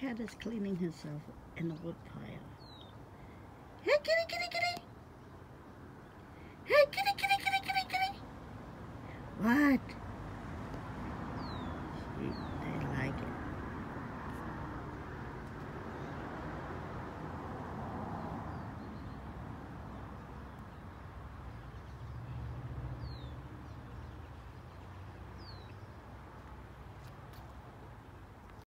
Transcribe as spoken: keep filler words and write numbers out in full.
cat is cleaning himself in the wood pile. Hey, kitty, kitty!